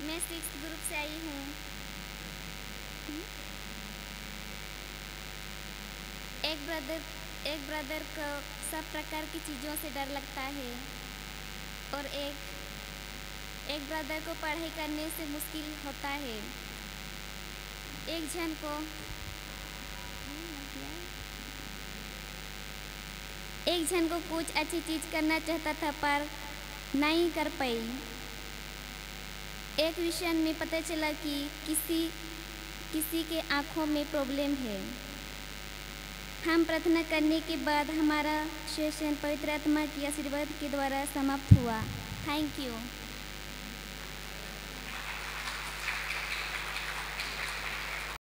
मैं 6th group से आई हूँ। एक ब्रदर को सब प्रकार की चीज़ों से डर लगता है और एक ब्रदर को पढ़ाई करने से मुश्किल होता है। एक जन को कुछ अच्छी चीज़ करना चाहता था पर नहीं कर पाई। एक विषय में पता चला कि किसी के आँखों में प्रॉब्लम है। हम प्रार्थना करने के बाद हमारा सेशन पवित्र आत्मा की आशीर्वाद के द्वारा समाप्त हुआ। Thank you.